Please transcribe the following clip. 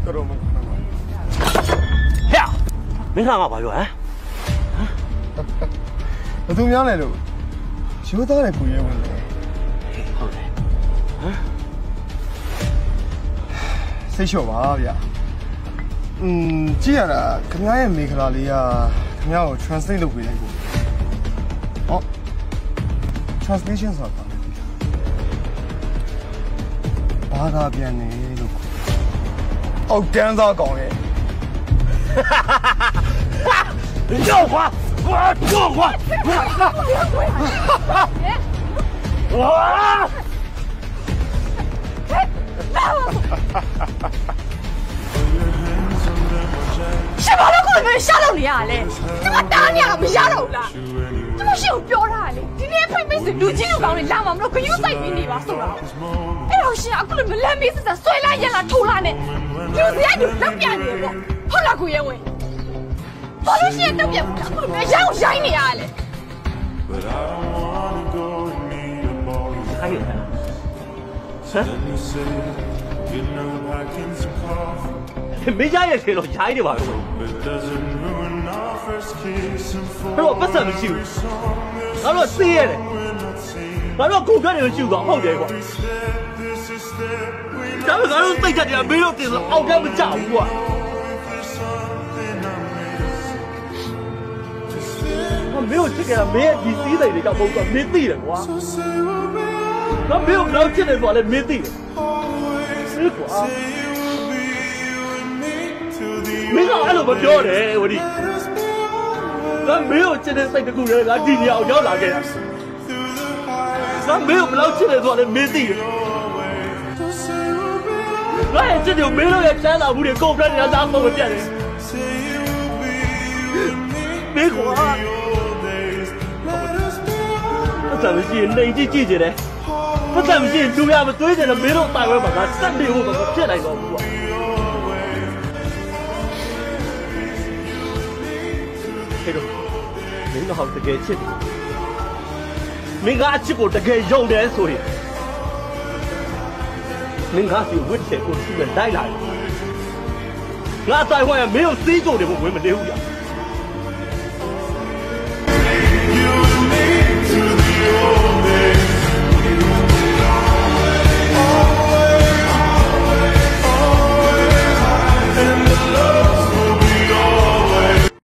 တော်မဟဲ့မင်းကငါဘာပြောဟမ်ဘသူများလဲလို့ရိုးသားတဲ့ကိုရဲဝင်တယ်ဟုတ်တယ်ဟမ်စိတ်လျှော့ပါဗျကြည့်ရတာခင်ဗျားရဲ့မိခလာလေးကခင်ဗျားကို translate လုပ်ပေးလိုက်ကိုဟော translation ဆိုတာဘာသာပြန်နေလို့အောက်တန်းသားကောင်ရဲ့绕滑，我绕滑，哇！ 什么都可能吓到你啊嘞！这么打你啊，没吓到啦？这么是有标他嘞？今天配没是如今就讲你拉嘛，我可以再给你吧，送了。哎老师啊，可能没来没事在摔烂眼了，偷烂的，就是呀就那边的不，好啦，顾爷喂。ဘာလို့ရှိရင်တော့ပြန်ဘူးလား။ရောင်းရိုင်းနေရလေ။ခိုင်းရလား။ဟမ်။မေးကြရဲ့ခေတော့ရိုင်းနေပါတော့။တော့ပတ်စံမရှိဘူး။ငါတို့သိရတယ်။ငါတို့ကိုကတ်နေမရှိဘူးကွာဟုတ်တယ်ကွာ။ဒါပေမဲ့ငါတို့သိတတ်တယ်မေးတော့တင်ဆိုအောက်တက်မကြဘူးကွာ။没有这个，没有第四类的叫包装，没对的哇。那没有不要进来说的没对的，是quoi？没啥俺都不晓得我的，那没有进来这个工人，俺今年要哪个？那没有不要进来说的没对的，俺这就没有也占了屋里搞不了人家咋么个变的，没quoi？咱们是内地记者的，不咱们是中央们对着的没有单位把它三六五把它骗来搞不？这种，明个好这个钱，明个结果这个有点所以，明个是问题公司的来，俺台湾也没有谁做的我们没有呀。